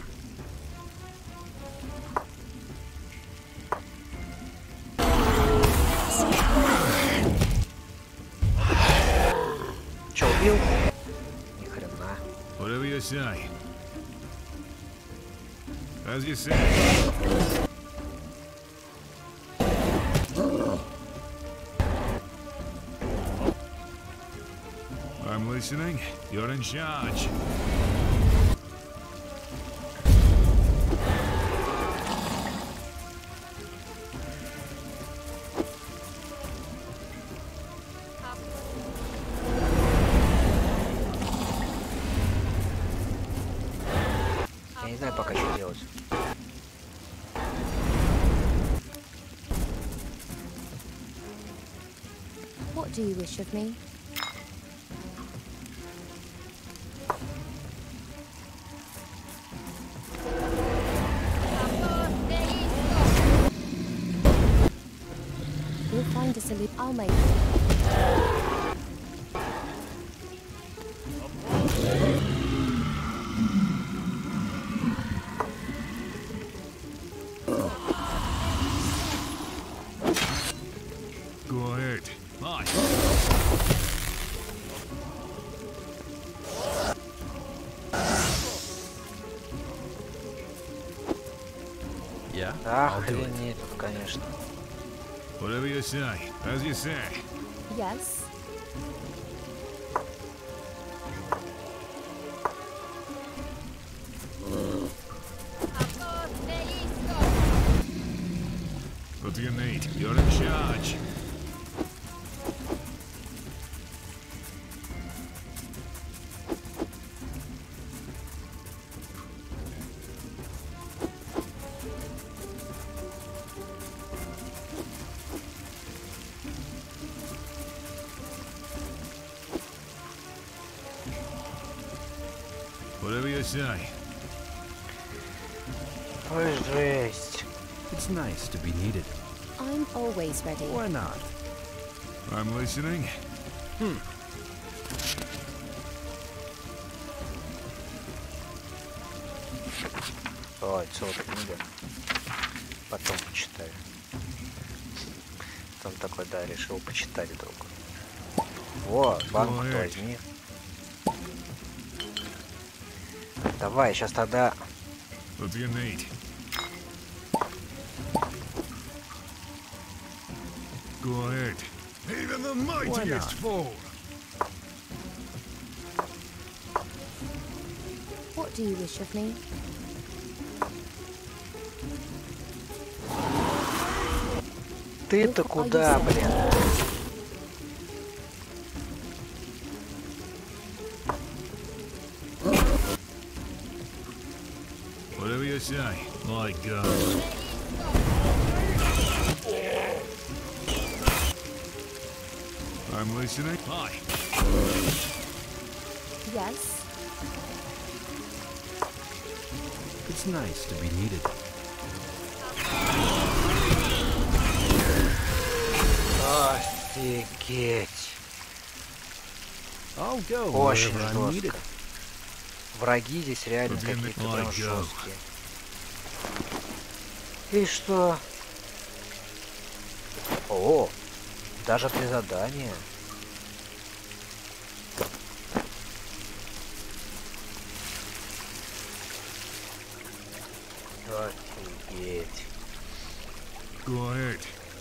Че, убил? Ни хрена. Whatever you say. As you say. I'm listening. You're in charge. Я не знаю пока что делать. What do you wish of me? We'll find a solution. I'll make it. Yeah, Да, I'll do it. охренеть тут, конечно. Whatever you say. As you say. Yes. What do you need? You're in charge. Whatever you say. Ой, жесть. It's nice to be needed. I'm always ready. Why not? I'm listening. Ой, целая книга. Потом почитаю. Там такой, да, решил почитать вдруг. Во, банку Ой. возьми. Давай, сейчас тогда... What do you need? Go ahead. Even the mightiest fall. What do you wish of me? Ты-то куда, блин? Whatever you say. My God. I'm listening. Hi. Yes. It's nice to be needed. Офигеть. I'll go Очень wherever I'm needed. жестко. Враги здесь реально Вот именно. какие-то прям Ой, жесткие. И что? О, даже три задания. Офигеть. Go ahead.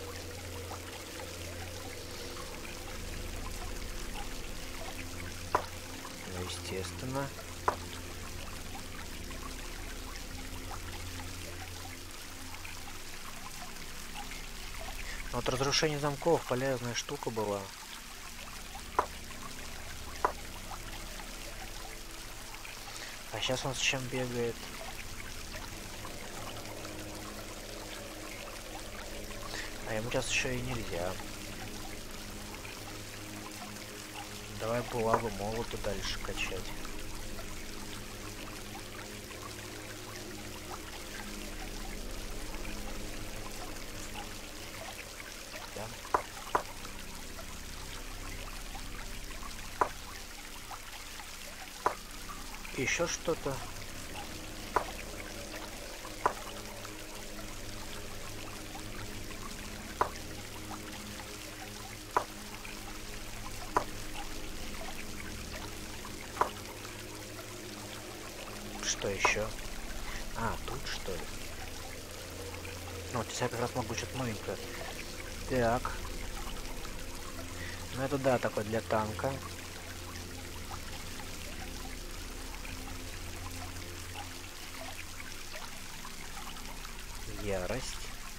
Ну, естественно. Вот разрушение замков полезная штука была. А сейчас он с чем бегает? А ему сейчас еще и нельзя. Давай булаву молоту дальше качать. Да. Еще что-то. Что еще? А, тут что ли? Ну, вот здесь я как раз могу что-то новенькое. Так. Ну это да, такой для танка. Ярость.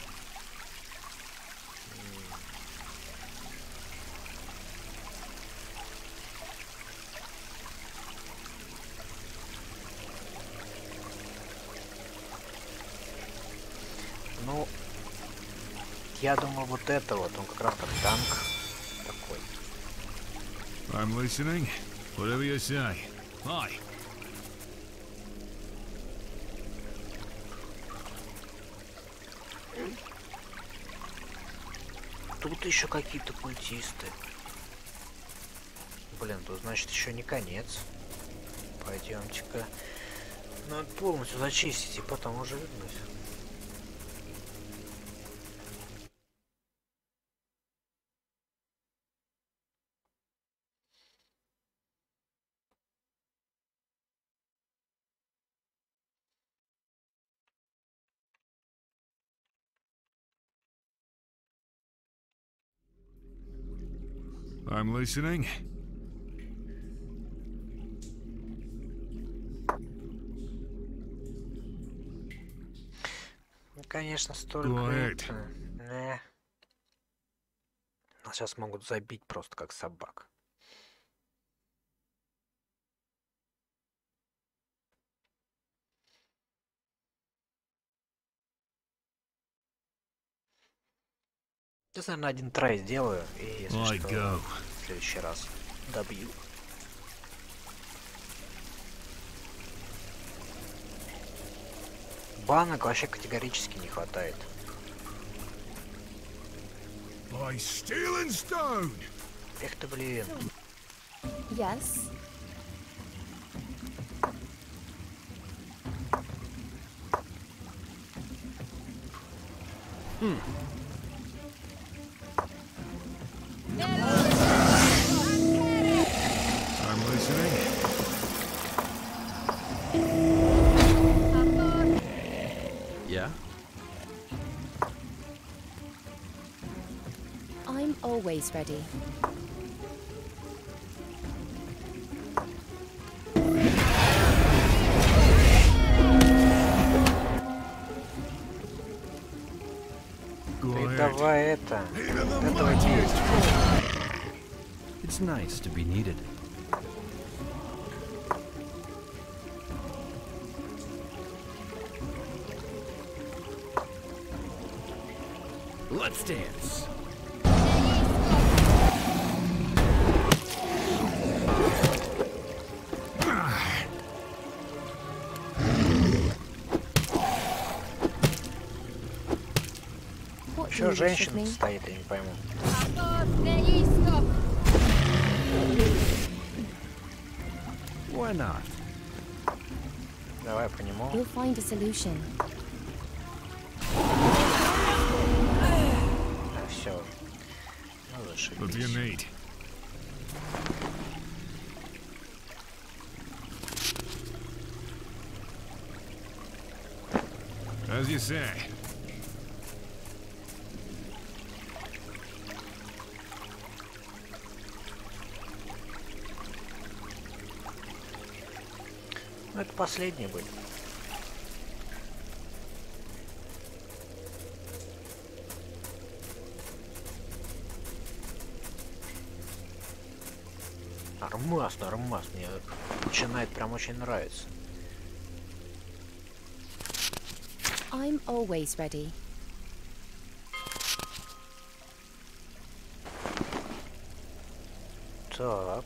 Ну, я думаю, вот это вот, он как раз как танк такой. I'm listening. Whatever you say. Hi. Тут еще какие-то культисты. Блин, тут значит еще не конец. Пойдемте-ка. Надо полностью зачистить и потом уже вернусь. I'm listening. Конечно, столько... Go ahead. это, не. Нас сейчас могут забить просто как собак. Сейчас, наверное, один трай сделаю, и если I что, go. в следующий раз добью. Банок вообще категорически не хватает. By steel and stone. Эх ты, блин. Yes. I'm listening. Yeah? I'm always ready. Go Ты ahead. давай это. Even the Этого mightiest есть. It's nice to be needed. Let's dance. What do Еще you wish of женщина me? стоит, я не пойму. Why not? Давай по нему. We'll find a solution. Да, все. Ну, What do you зашибись. need? As you say. Ну, это последний будет. Нормас, нормас. Мне начинает прям очень нравиться. I'm always ready. Так.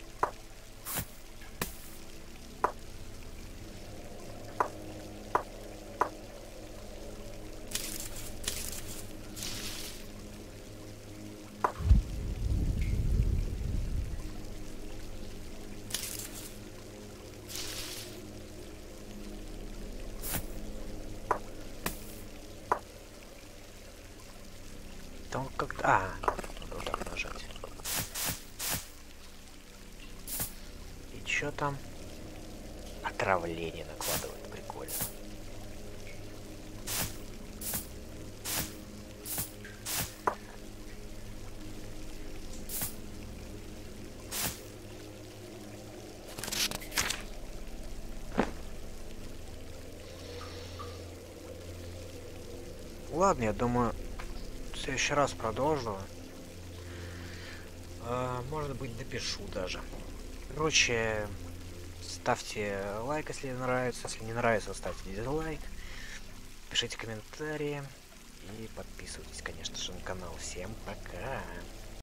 Там как-то... А, надо вот так нажать. И чё там? Отравление накладывает, прикольно. Ладно, я думаю, в следующий раз продолжу. А, может быть, допишу даже. Короче, ставьте лайк, если нравится. Если не нравится, ставьте дизлайк. Пишите комментарии. И подписывайтесь, конечно же, на канал. Всем пока!